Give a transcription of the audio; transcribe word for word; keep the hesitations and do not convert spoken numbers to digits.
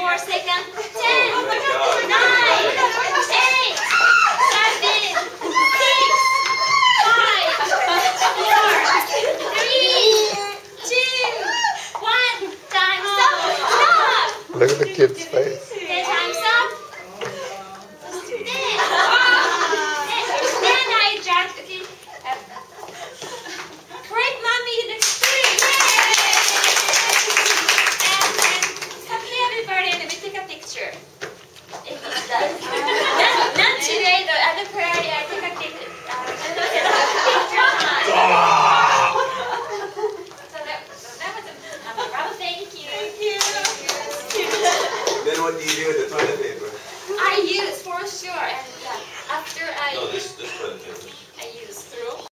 more seconds. Ten, nine, eight, seven, six, five, four, three, two, one. Time. Stop. Stop. Look at the kid's face.